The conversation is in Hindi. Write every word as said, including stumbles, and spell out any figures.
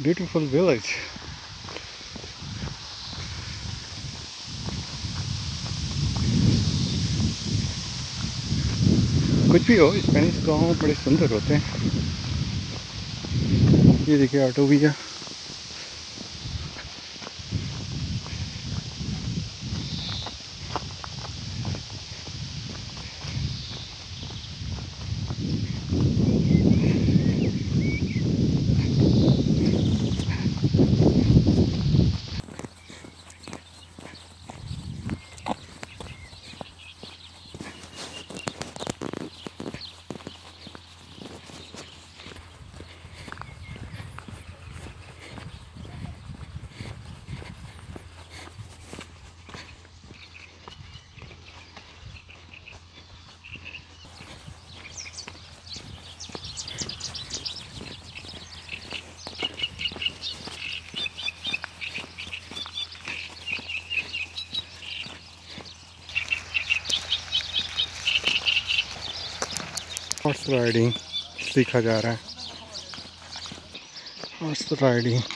beautiful village. कुछ भी हो, स्पेनिश गाँव बड़े सुंदर होते हैं। ये देखिए ऑटो भैया। हॉर्स राइडिंग सीखा जा रहा है। Horse riding